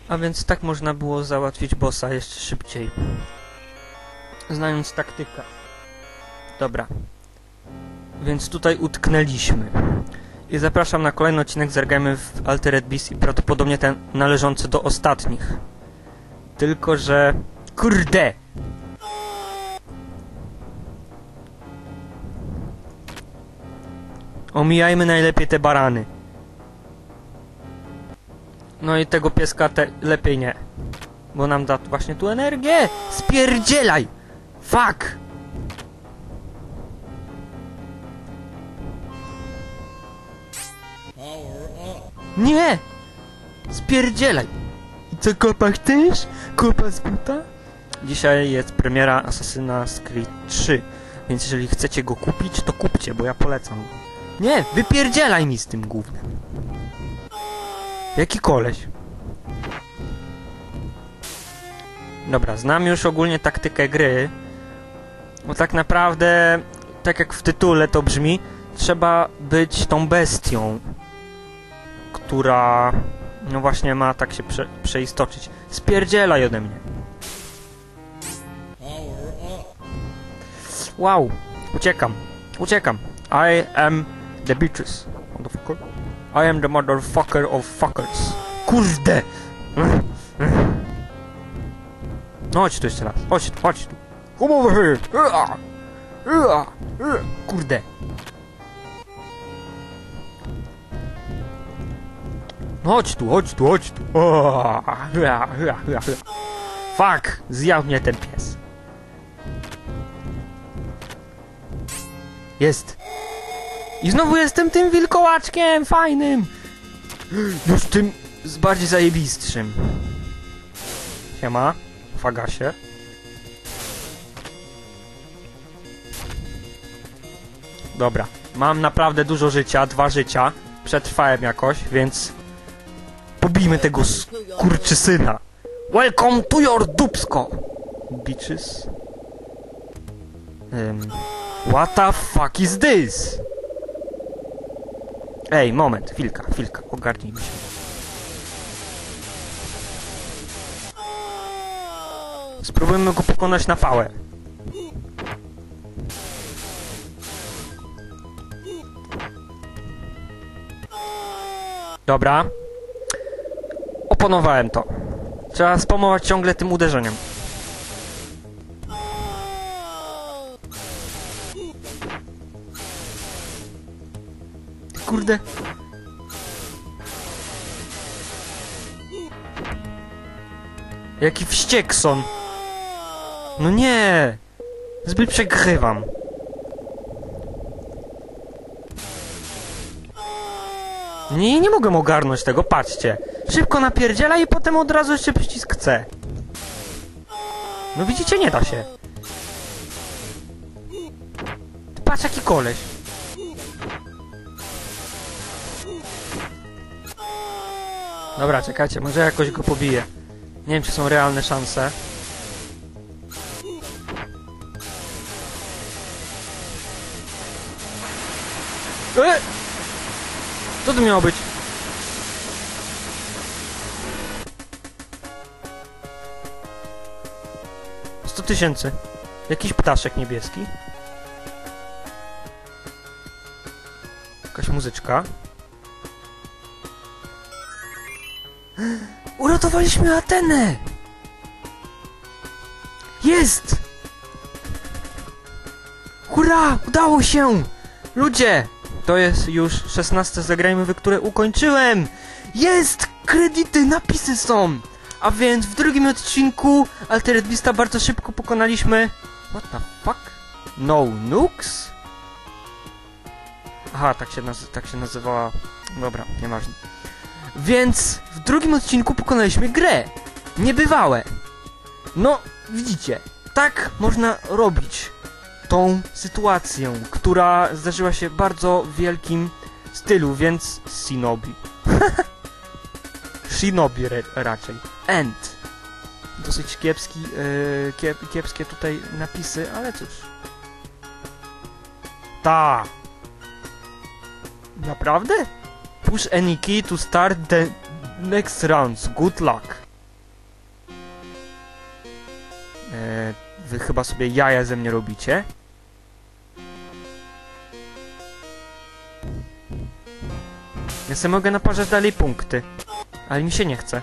A więc tak można było załatwić bossa jeszcze szybciej. Znając taktykę. Dobra. Więc tutaj utknęliśmy. I zapraszam na kolejny odcinek Zagrajmy w Altered Beast i prawdopodobnie ten należący do ostatnich. Tylko, że... Kurde! Omijajmy najlepiej te barany. No i tego pieska lepiej nie. Bo nam da właśnie tu energię! Spierdzielaj! Fuck! Nie! Spierdzielaj! I co, kopa chcesz? Kopa z buta? Dzisiaj jest premiera Assassin's Creed 3. Więc jeżeli chcecie go kupić, to kupcie, bo ja polecam. Nie! Wypierdzielaj mi z tym gównem! Jaki koleś? Dobra, znam już ogólnie taktykę gry. Bo tak naprawdę, tak jak w tytule to brzmi, trzeba być tą bestią, która, no właśnie, ma tak się przeistoczyć. Spierdzielaj ode mnie. Wow, uciekam, uciekam. I am the bitches. Motherfucker. I am the motherfucker of fuckers. Kurde! No chodź tu jeszcze raz, chodź tu, chodź tu. Come over here! Kurde! No chodź tu, chodź tu, chodź tu. Fuck! Zjadł mnie ten pies. Jest! I znowu jestem tym wilkołaczkiem fajnym! Już tym bardziej zajebistszym. Siema, fagasie. Dobra, mam naprawdę dużo życia, 2 życia. Przetrwałem jakoś, więc... pobijmy tego skurczysyna. Welcome to your dupsko! Bitches. What the fuck is this? Ej, moment, chwilka, ogarnijmy się. Spróbujmy go pokonać na pałę. Dobra. Opanowałem to. Trzeba spamować ciągle tym uderzeniem. Kurde. Jaki wściekson. No nie. Zbyt przegrywam. Nie mogę ogarnąć tego, patrzcie. Szybko napierdziela i potem od razu jeszcze przycisk C. No widzicie, nie da się. Patrz jaki koleś. Dobra, czekajcie, może jakoś go pobiję. Nie wiem, czy są realne szanse. Co to miało być? $100 000. Jakiś ptaszek niebieski. Jakaś muzyczka. Uratowaliśmy Atenę! Jest! Hurra! Udało się! Ludzie! To jest już 16 Zagrajmy, które ukończyłem! Jest! Kredyty, napisy są! A więc w drugim odcinku Altered Beasta bardzo szybko pokonaliśmy... What the fuck? No nukes? Aha, tak się nazywała... Dobra, nieważne. Więc w drugim odcinku pokonaliśmy grę. Niebywałe. No, widzicie. Tak można robić tą sytuację, która zdarzyła się w bardzo wielkim stylu, więc Shinobi. Shinobi raczej. End. Dosyć kiepskie tutaj napisy, ale cóż. Ta. Naprawdę? Push any key to start the next rounds. Good luck. Wy chyba sobie jaja ze mnie robicie. Ja sobie mogę naparzać dalej punkty, ale mi się nie chce.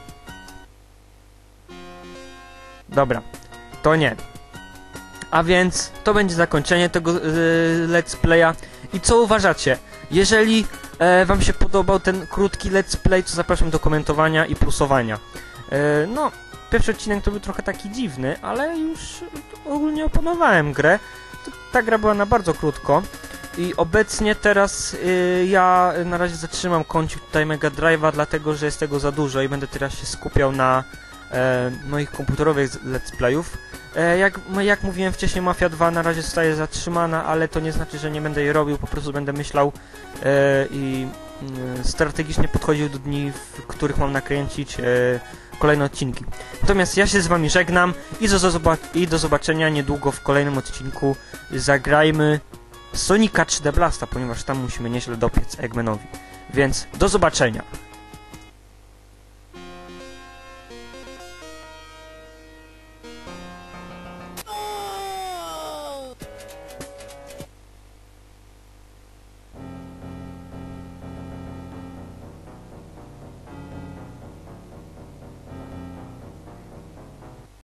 Dobra, to nie. A więc to będzie zakończenie tego let's playa. I co uważacie? Jeżeli wam się podobał ten krótki let's play, to zapraszam do komentowania i plusowania. No, pierwszy odcinek to był trochę taki dziwny, ale już ogólnie opanowałem grę. Ta gra była na bardzo krótko. I obecnie teraz ja na razie zatrzymam kącik tutaj Mega Drive'a, dlatego że jest tego za dużo i będę teraz się skupiał na moich komputerowych let's playów. Jak mówiłem wcześniej, Mafia 2 na razie zostaje zatrzymana, ale to nie znaczy, że nie będę jej robił, po prostu będę myślał i strategicznie podchodził do dni, w których mam nakręcić kolejne odcinki. Natomiast ja się z wami żegnam i do zobaczenia niedługo w kolejnym odcinku. Zagrajmy Sonika 3D Blasta, ponieważ tam musimy nieźle dopiec Eggmanowi. Więc do zobaczenia!